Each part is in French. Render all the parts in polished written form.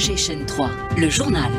Alger chaîne 3, le journal.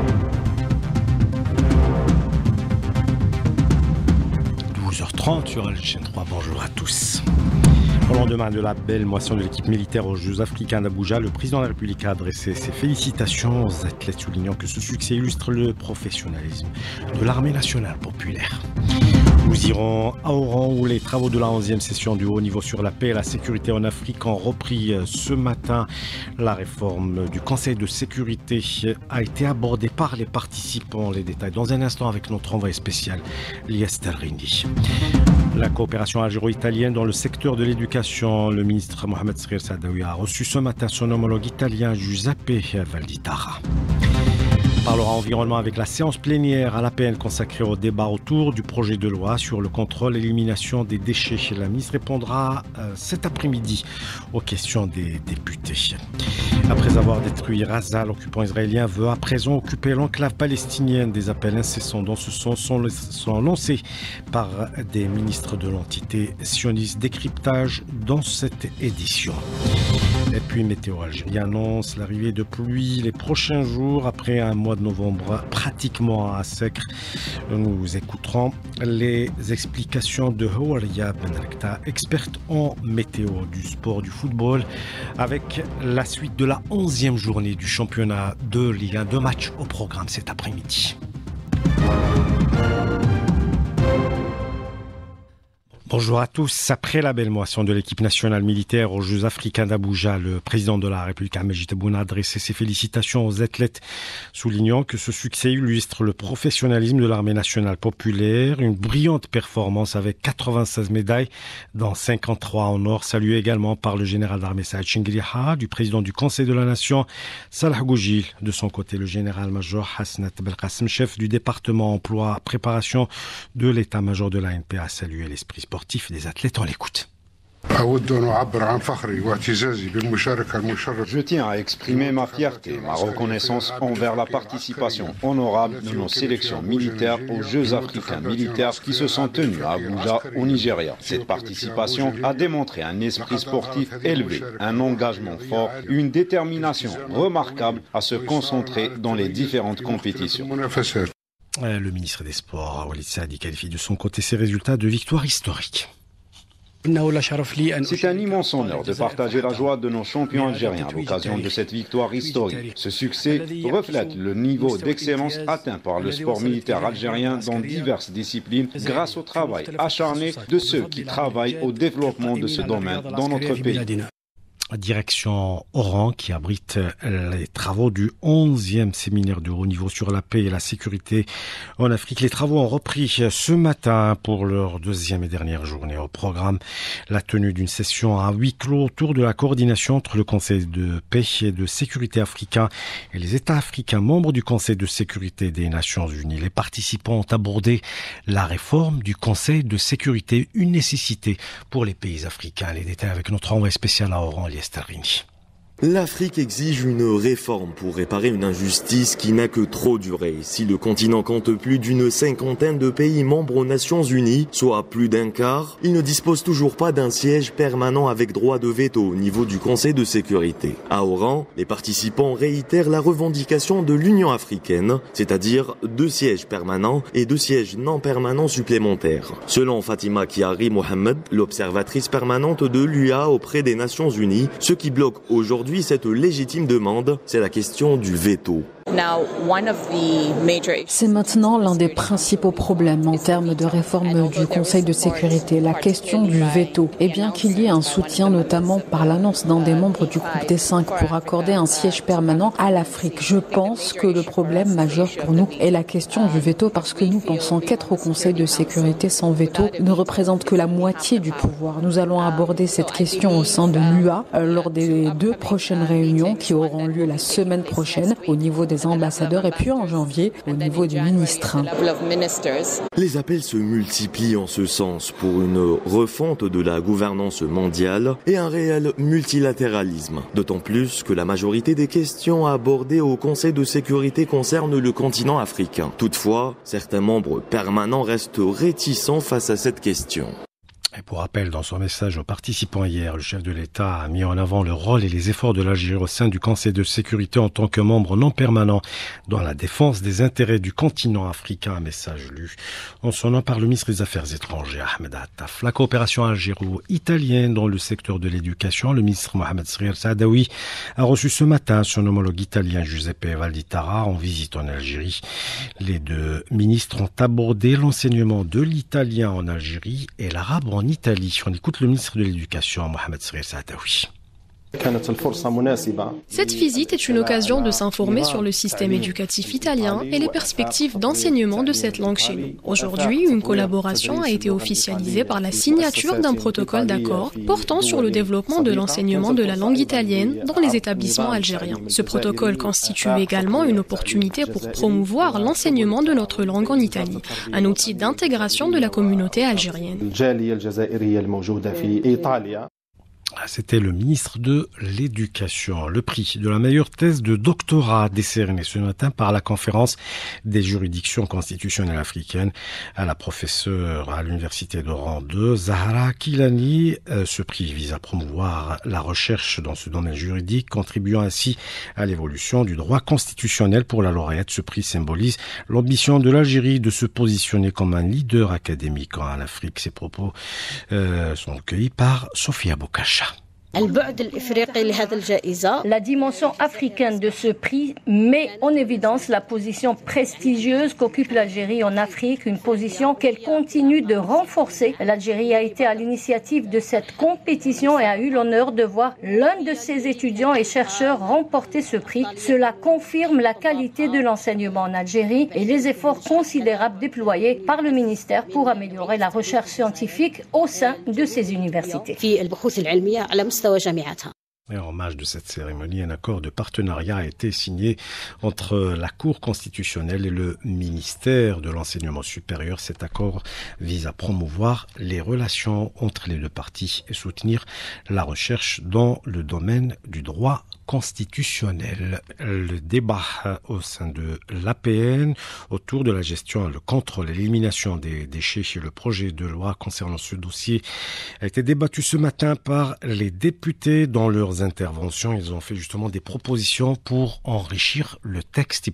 Sur Alger chaîne 3, bonjour à tous. Au lendemain de la belle moisson de l'équipe militaire aux Jeux africains d'Abuja, le président de la République a adressé ses félicitations aux athlètes, soulignant que ce succès illustre le professionnalisme de l'armée nationale populaire. Nous irons à Oran où les travaux de la 11e session du haut niveau sur la paix et la sécurité en Afrique ont repris ce matin. La réforme du Conseil de sécurité a été abordée par les participants. Les détails dans un instant avec notre envoyé spécial, Lies Terrini. La coopération algéro-italienne dans le secteur de l'éducation, le ministre Mohamed Sghir Sadawi a reçu ce matin son homologue italien Giuseppe Valditara. On parlera environnement avec la séance plénière à l'APN consacrée au débat autour du projet de loi sur le contrôle et l'élimination des déchets. La ministre répondra cet après-midi aux questions des députés. Après avoir détruit Raza, l'occupant israélien veut à présent occuper l'enclave palestinienne. Des appels incessants dans ce sens sont lancés par des ministres de l'entité sioniste. Décryptage dans cette édition. Et puis météo algérien annonce l'arrivée de pluie les prochains jours après un mois de novembre pratiquement à sec. Nous écouterons les explications de Houaria Benrekta, experte en météo du sport du football, avec la suite de la 11e journée du championnat de Ligue 1. 2 matchs au programme cet après-midi. Bonjour à tous. Après la belle moisson de l'équipe nationale militaire aux Jeux africains d'Abuja, le président de la République, Ahmed Tebboune, a adressé ses félicitations aux athlètes, soulignant que ce succès illustre le professionnalisme de l'armée nationale populaire. Une brillante performance avec 96 médailles, dont 53 en or, saluée également par le général d'armée Saad Chingriha, du président du Conseil de la Nation, Salah Goujil. De son côté, le général-major Hasnat Belkacem, chef du département emploi préparation de l'état-major de l'ANP, a salué l'esprit sportif des athlètes. On l'écoute. Je tiens à exprimer ma fierté, ma reconnaissance envers la participation honorable de nos sélections militaires aux Jeux africains militaires qui se sont tenus à Abuja, au Nigeria. Cette participation a démontré un esprit sportif élevé, un engagement fort, une détermination remarquable à se concentrer dans les différentes compétitions. Le ministre des Sports, Walid Saadi, qualifie de son côté ces résultats de victoire historique. C'est un immense honneur de partager la joie de nos champions algériens à l'occasion de cette victoire historique. Ce succès reflète le niveau d'excellence atteint par le sport militaire algérien dans diverses disciplines grâce au travail acharné de ceux qui travaillent au développement de ce domaine dans notre pays. Direction Oran qui abrite les travaux du 11e séminaire de haut niveau sur la paix et la sécurité en Afrique. Les travaux ont repris ce matin pour leur deuxième et dernière journée. Au programme, la tenue d'une session à huis clos autour de la coordination entre le Conseil de paix et de sécurité africain et les États africains membres du Conseil de sécurité des Nations Unies. Les participants ont abordé la réforme du Conseil de sécurité, une nécessité pour les pays africains. Les détails avec notre envoyé spécial à Oran, Lies Terrini. L'Afrique exige une réforme pour réparer une injustice qui n'a que trop duré. Si le continent compte plus d'une cinquantaine de pays membres aux Nations Unies, soit plus d'un quart, il ne dispose toujours pas d'un siège permanent avec droit de veto au niveau du Conseil de sécurité. À Oran, les participants réitèrent la revendication de l'Union africaine, c'est-à-dire 2 sièges permanents et 2 sièges non permanents supplémentaires. Selon Fatima Kiari Mohamed, l'observatrice permanente de l'UA auprès des Nations Unies, ce qui bloque aujourd'hui cette légitime demande, c'est la question du veto. C'est maintenant l'un des principaux problèmes en termes de réforme du Conseil de sécurité, la question du veto. Et bien qu'il y ait un soutien notamment par l'annonce d'un des membres du groupe des 5 pour accorder un siège permanent à l'Afrique, je pense que le problème majeur pour nous est la question du veto parce que nous pensons qu'être au Conseil de sécurité sans veto ne représente que la moitié du pouvoir. Nous allons aborder cette question au sein de l'UA lors des 2 prochaines réunions qui auront lieu la semaine prochaine au niveau des ambassadeurs et puis en janvier au niveau du ministre. Les appels se multiplient en ce sens pour une refonte de la gouvernance mondiale et un réel multilatéralisme. D'autant plus que la majorité des questions abordées au Conseil de sécurité concernent le continent africain. Toutefois, certains membres permanents restent réticents face à cette question. Et pour rappel, dans son message aux participants hier, le chef de l'État a mis en avant le rôle et les efforts de l'Algérie au sein du Conseil de sécurité en tant que membre non permanent dans la défense des intérêts du continent africain. Un message lu en son nom par le ministre des Affaires étrangères, Ahmed Attaf. La coopération algéro-italienne dans le secteur de l'éducation, le ministre Mohamed Sghir Saadaoui a reçu ce matin son homologue italien Giuseppe Valditara en visite en Algérie. Les deux ministres ont abordé l'enseignement de l'italien en Algérie et l'arabe en Italie. On écoute le ministre de l'Éducation, Mohamed Sghir Saadaoui. Cette visite est une occasion de s'informer sur le système éducatif italien et les perspectives d'enseignement de cette langue chez nous. Aujourd'hui, une collaboration a été officialisée par la signature d'un protocole d'accord portant sur le développement de l'enseignement de la langue italienne dans les établissements algériens. Ce protocole constitue également une opportunité pour promouvoir l'enseignement de notre langue en Italie, un outil d'intégration de la communauté algérienne. C'était le ministre de l'Éducation. Le prix de la meilleure thèse de doctorat décerné ce matin par la conférence des juridictions constitutionnelles africaines à la professeure à l'université d'Oran 2, Zahra Kilani. Ce prix vise à promouvoir la recherche dans ce domaine juridique, contribuant ainsi à l'évolution du droit constitutionnel. Pour la lauréate, ce prix symbolise l'ambition de l'Algérie de se positionner comme un leader académique en Afrique. Ces propos sont recueillis par Sophia Boukacha. La dimension africaine de ce prix met en évidence la position prestigieuse qu'occupe l'Algérie en Afrique, une position qu'elle continue de renforcer. L'Algérie a été à l'initiative de cette compétition et a eu l'honneur de voir l'un de ses étudiants et chercheurs remporter ce prix. Cela confirme la qualité de l'enseignement en Algérie et les efforts considérables déployés par le ministère pour améliorer la recherche scientifique au sein de ces universités. Et en hommage de cette cérémonie, un accord de partenariat a été signé entre la Cour constitutionnelle et le ministère de l'Enseignement supérieur. Cet accord vise à promouvoir les relations entre les deux parties et soutenir la recherche dans le domaine du droit constitutionnel. Le débat au sein de l'APN autour de la gestion, le contrôle et l'élimination des déchets chez le projet de loi concernant ce dossier a été débattu ce matin par les députés dans leurs interventions. Ils ont fait justement des propositions pour enrichir le texte.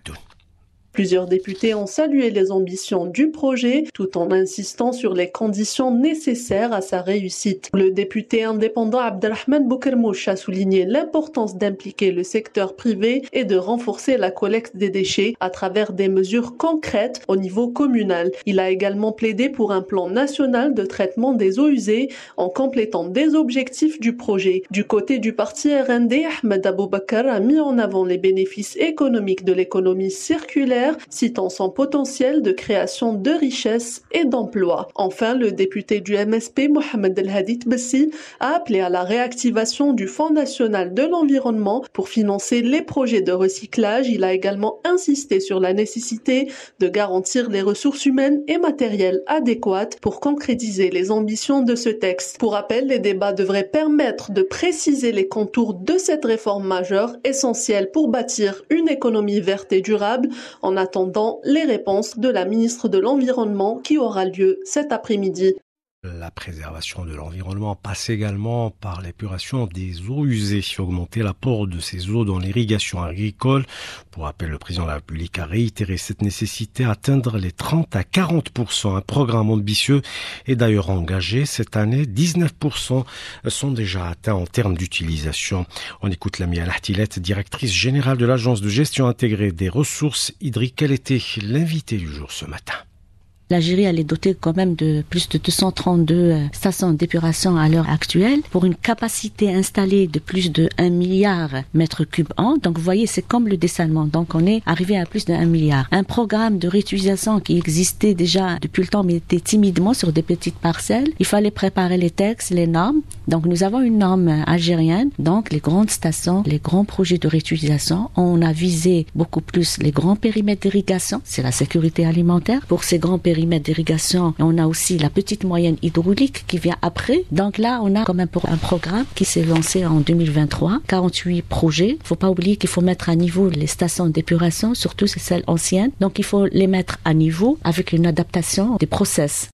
Plusieurs députés ont salué les ambitions du projet tout en insistant sur les conditions nécessaires à sa réussite. Le député indépendant Abdelrahman Boukermouch a souligné l'importance d'impliquer le secteur privé et de renforcer la collecte des déchets à travers des mesures concrètes au niveau communal. Il a également plaidé pour un plan national de traitement des eaux usées en complétant des objectifs du projet. Du côté du parti RND, Ahmed Aboubakar a mis en avant les bénéfices économiques de l'économie circulaire, citant son potentiel de création de richesses et d'emplois. Enfin, le député du MSP, Mohamed El Hadid Bessi, a appelé à la réactivation du Fonds national de l'environnement pour financer les projets de recyclage. Il a également insisté sur la nécessité de garantir les ressources humaines et matérielles adéquates pour concrétiser les ambitions de ce texte. Pour rappel, les débats devraient permettre de préciser les contours de cette réforme majeure essentielle pour bâtir une économie verte et durable en attendant les réponses de la ministre de l'Environnement qui aura lieu cet après-midi. La préservation de l'environnement passe également par l'épuration des eaux usées, augmenter l'apport de ces eaux dans l'irrigation agricole. Pour rappel, le président de la République a réitéré cette nécessité d'atteindre les 30 à 40%. Un programme ambitieux est d'ailleurs engagé. Cette année, 19% sont déjà atteints en termes d'utilisation. On écoute Lamia Lahtilet, directrice générale de l'Agence de gestion intégrée des ressources hydriques. Elle était l'invitée du jour ce matin. L'Algérie, elle est dotée quand même de plus de 232 stations d'épuration à l'heure actuelle pour une capacité installée de plus de 1 milliard mètres cubes an. Donc, vous voyez, c'est comme le dessalement. Donc, on est arrivé à plus de 1 milliard. Un programme de réutilisation qui existait déjà depuis le temps, mais était timidement sur des petites parcelles. Il fallait préparer les textes, les normes. Donc, nous avons une norme algérienne. Donc, les grandes stations, les grands projets de réutilisation. On a visé beaucoup plus les grands périmètres d'irrigation. C'est la sécurité alimentaire. Pour ces grands périmètres d'irrigation, on a aussi la petite moyenne hydraulique qui vient après. Donc là, on a comme un programme qui s'est lancé en 2023, 48 projets. Il faut pas oublier qu'il faut mettre à niveau les stations d'épuration, surtout celles anciennes. Donc il faut les mettre à niveau avec une adaptation des process.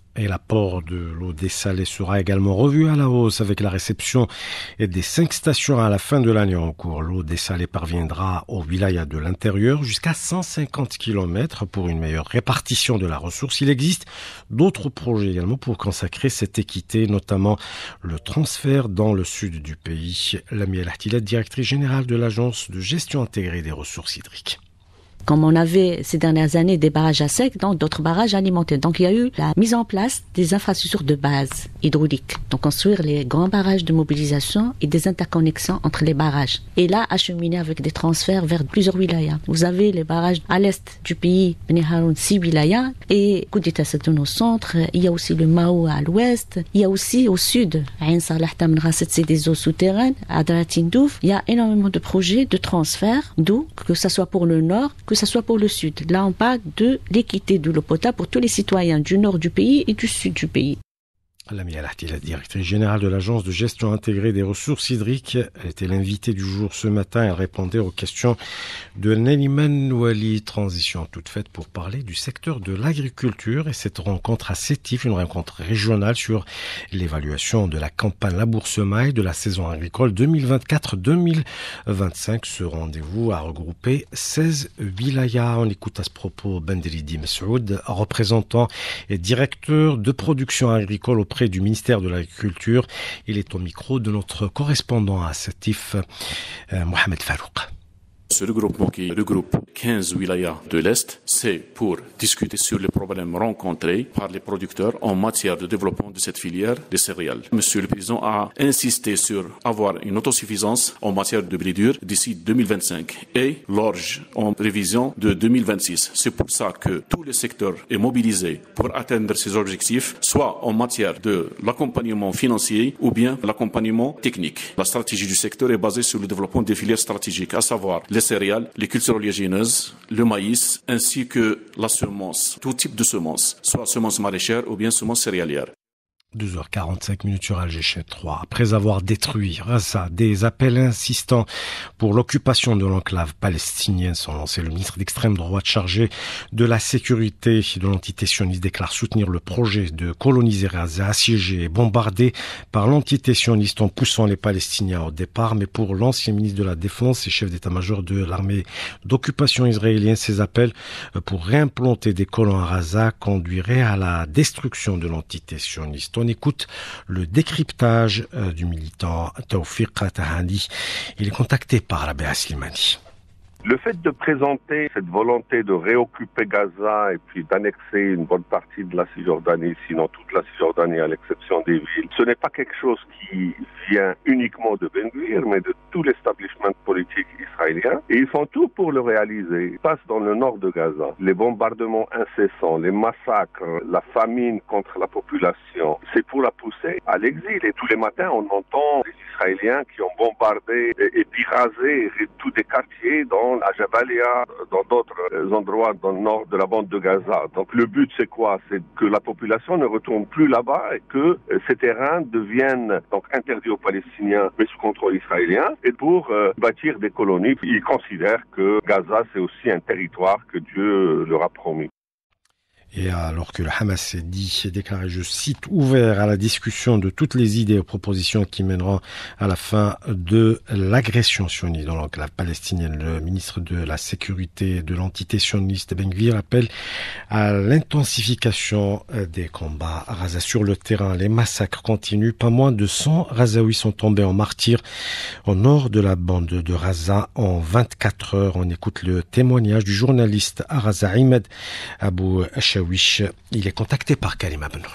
Et l'apport de l'eau dessalée sera également revu à la hausse avec la réception des 5 stations à la fin de l'année en cours. L'eau dessalée parviendra aux wilayas de l'intérieur jusqu'à 150 km pour une meilleure répartition de la ressource. Il existe d'autres projets également pour consacrer cette équité, notamment le transfert dans le sud du pays. Lamia El-Ahtilat, directrice générale de l'Agence de gestion intégrée des ressources hydriques. Comme on avait ces dernières années des barrages à sec, donc d'autres barrages alimentés. Donc il y a eu la mise en place des infrastructures de base hydrauliques. Donc construire les grands barrages de mobilisation et des interconnexions entre les barrages. Et là, acheminer avec des transferts vers plusieurs wilayas. Vous avez les barrages à l'est du pays, Beni Haroun, 6 wilayas, et Koudita Satoun au centre. Il y a aussi le Mao à l'ouest. Il y a aussi au sud, Ain Salah Tam Rasset, c'est des eaux souterraines, Adratindouf. Il y a énormément de projets de transfert d'eau, que ce soit pour le nord, que ce soit pour le sud. Là, on parle de l'équité de l'eau potable pour tous les citoyens du nord du pays et du sud du pays. Lamia El-Ahtilat, directrice générale de l'Agence de gestion intégrée des ressources hydriques, était l'invitée du jour ce matin. Elle répondait aux questions de Neliman Ouali. Transition toute faite pour parler du secteur de l'agriculture et cette rencontre à Sétif, une rencontre régionale sur l'évaluation de la campagne labour-semaille de la saison agricole 2024-2025. Ce rendez-vous a regroupé 16 wilayas. On écoute à ce propos Bendelidi Messoud, représentant et directeur de production agricole auprès du ministère de l'Agriculture. Il est au micro de notre correspondant à Sétif, Mohamed Farouk. Ce regroupement qui regroupe 15 wilayas de l'Est, c'est pour discuter sur les problèmes rencontrés par les producteurs en matière de développement de cette filière des céréales. Monsieur le Président a insisté sur avoir une autosuffisance en matière de blé dur d'ici 2025 et l'orge en révision de 2026. C'est pour ça que tout le secteur est mobilisé pour atteindre ces objectifs, soit en matière de l'accompagnement financier ou bien l'accompagnement technique. La stratégie du secteur est basée sur le développement des filières stratégiques, à savoir les céréales, les cultures oléagineuses, le maïs, ainsi que la semence, tout type de semence, soit semence maraîchère ou bien semence céréalière. 2h45 sur Alger 3. Après avoir détruit Raza, des appels insistants pour l'occupation de l'enclave palestinienne sont lancés. Le ministre d'extrême droite chargé de la sécurité de l'entité sioniste déclare soutenir le projet de coloniser Raza, assiégé et bombardé par l'entité sioniste en poussant les Palestiniens au départ. Mais pour l'ancien ministre de la Défense et chef d'état-major de l'armée d'occupation israélienne, ces appels pour réimplanter des colons à Raza conduiraient à la destruction de l'entité sioniste. On écoute le décryptage du militant Tawfiq Tahani. Il est contacté par la Béa Slimani. Le fait de présenter cette volonté de réoccuper Gaza et puis d'annexer une bonne partie de la Cisjordanie, sinon toute la Cisjordanie à l'exception des villes, ce n'est pas quelque chose qui vient uniquement de Ben Gvir, mais de tout l'establishment politique israélien. Et ils font tout pour le réaliser. Ils passent dans le nord de Gaza. Les bombardements incessants, les massacres, la famine contre la population, c'est pour la pousser à l'exil. Et tous les matins, on entend des Israéliens qui ont bombardé et puis rasé tous des quartiers dans à Jabalia, dans d'autres endroits dans le nord de la bande de Gaza. Donc le but c'est quoi? C'est que la population ne retourne plus là-bas et que ces terrains deviennent donc interdits aux Palestiniens mais sous contrôle israélien et pour bâtir des colonies. Ils considèrent que Gaza c'est aussi un territoire que Dieu leur a promis. Et alors que le Hamas s'est déclaré, je cite, ouvert à la discussion de toutes les idées et propositions qui mèneront à la fin de l'agression sioniste dans l'enclave palestinienne, le ministre de la Sécurité de l'entité sioniste Ben Gvir appelle à l'intensification des combats à Gaza sur le terrain. Les massacres continuent. Pas moins de 100 Gazaouis sont tombés en martyrs au nord de la bande de Gaza en 24 heures. On écoute le témoignage du journaliste à Gaza, Ahmed Abou Shawish. Il est contacté par Kalima Benour.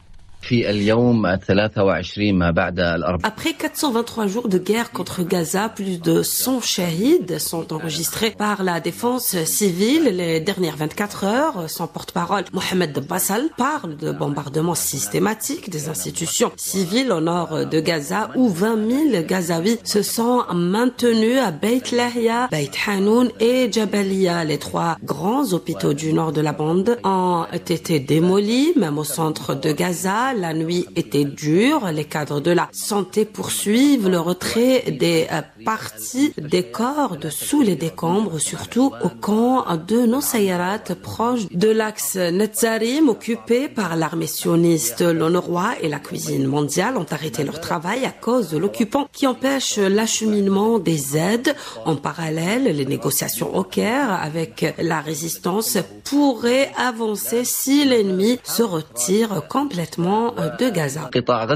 Après 423 jours de guerre contre Gaza, plus de 100 shahids sont enregistrés par la défense civile les dernières 24 heures. Son porte-parole, Mohamed Bassal, parle de bombardements systématiques des institutions civiles au nord de Gaza où 20 000 Gazaouis se sont maintenus à Beit Lahia, Beit Hanoun et Jabalia. Les 3 grands hôpitaux du nord de la bande ont été démolis, même au centre de Gaza. la nuit était dure. Les cadres de la santé poursuivent le retrait des parties des corps de sous les décombres, surtout au camp de Nusayrat, proche de l'axe Netzarim, occupé par l'armée sioniste. L'ONURWA et la cuisine mondiale ont arrêté leur travail à cause de l'occupant qui empêche l'acheminement des aides. En parallèle, les négociations au Caire avec la résistance pourraient avancer si l'ennemi se retire complètement de Gaza.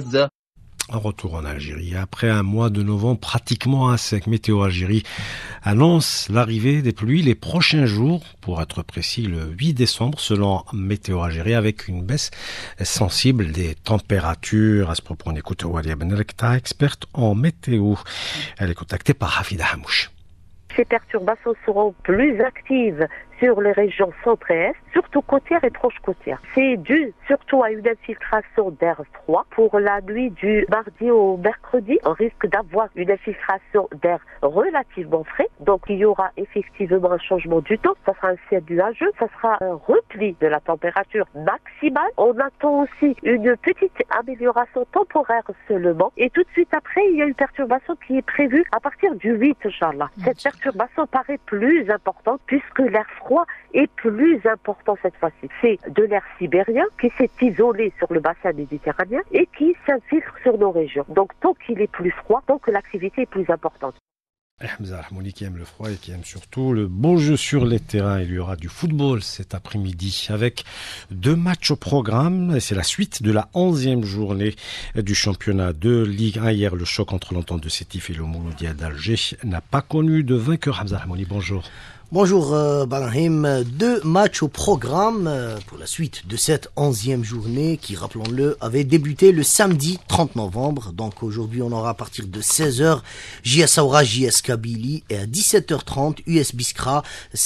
Un retour en Algérie. Après un mois de novembre pratiquement à sec, Météo Algérie annonce l'arrivée des pluies les prochains jours, pour être précis le 8 décembre, selon Météo Algérie, avec une baisse sensible des températures. À ce propos, on écoute Walia Benelekta, experte en météo. Elle est contactée par Hafida Hamouche. Ces perturbations seront plus actives sur les régions centre et est, surtout côtières et proches côtières. C'est dû surtout à une infiltration d'air froid. Pour la nuit du mardi au mercredi, on risque d'avoir une infiltration d'air relativement frais. Donc il y aura effectivement un changement du temps. Ça sera un ciel nuageux, ça sera un repli de la température maximale. On attend aussi une petite amélioration temporaire seulement. Et tout de suite après, il y a une perturbation qui est prévue à partir du 8, Inch'Allah. Cette perturbation paraît plus importante puisque l'air froid est plus important cette fois-ci. C'est de l'air sibérien qui s'est isolé sur le bassin méditerranéen et qui s'infiltre sur nos régions. Donc tant qu'il est plus froid, tant que l'activité est plus importante. Hamza Rahmouni qui aime le froid et qui aime surtout le beau jeu sur les terrains. Il y aura du football cet après-midi avec 2 matchs au programme. Et c'est la suite de la 11e journée du championnat de Ligue 1. Hier, le choc entre l'Entente de Sétif et le Mouloudia d'Alger n'a pas connu de vainqueur. Hamza Rahmouni, bonjour. Bonjour Barahim, 2 matchs au programme pour la suite de cette 11e journée qui, rappelons-le, avait débuté le samedi 30 novembre. Donc aujourd'hui on aura à partir de 16h JS Aoura, JS Kabylie et à 17h30 US Biskra,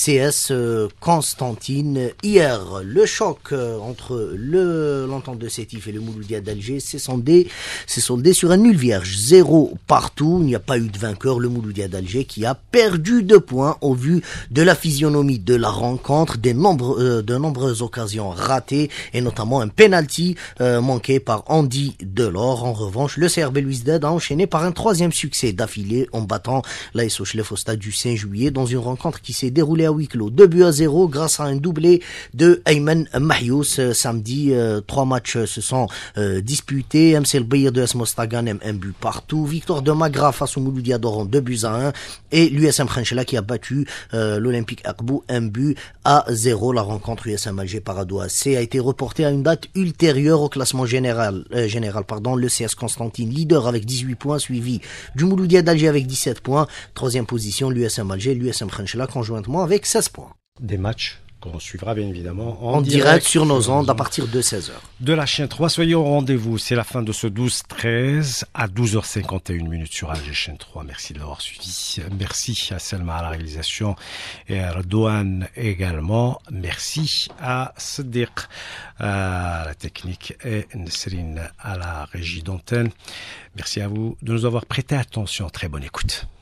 CS Constantine. Hier, le choc entre l'Entente de Sétif et le Mouloudia d'Alger s'est soldé sur un nul vierge, 0 partout. Il n'y a pas eu de vainqueur, le Mouloudia d'Alger qui a perdu 2 points au vu de la physionomie de la rencontre, de nombreuses occasions ratées et notamment un penalty manqué par Andy Delors. En revanche, le CRB Louisdad a enchaîné par un 3e succès d'affilée en battant l'AS Ochlef au stade du 5 juillet dans une rencontre qui s'est déroulée à huis clos. 2-0 grâce à un doublé de Ayman Mahyous. Samedi, 3 matchs se sont disputés. MC El Bayr de AS Mostaganem, 1 but partout. Victoire de Magra face au Mouloudia d'Oran, 2-1 et l'USM Khenchela qui a battu l'Olympique Akbou, 1-0. La rencontre USM Alger Paradou AC a été reportée à une date ultérieure au classement général. Le CS Constantine, leader avec 18 points, suivi du Mouloudia d'Alger avec 17 points. 3e position, l'USM Alger, l'USM Khenchela conjointement avec 16 points. Des matchs qu'on suivra bien évidemment en direct sur nos ondes à partir de 16h. De la Chaîne 3, soyez au rendez-vous. C'est la fin de ce 12-13 à 12h51 sur Alger Chaîne 3. Merci de l'avoir suivi. Merci à Selma à la réalisation et à Redouane également. Merci à Sadiq à la technique et Nesrine à la régie d'antenne. Merci à vous de nous avoir prêté attention. Très bonne écoute.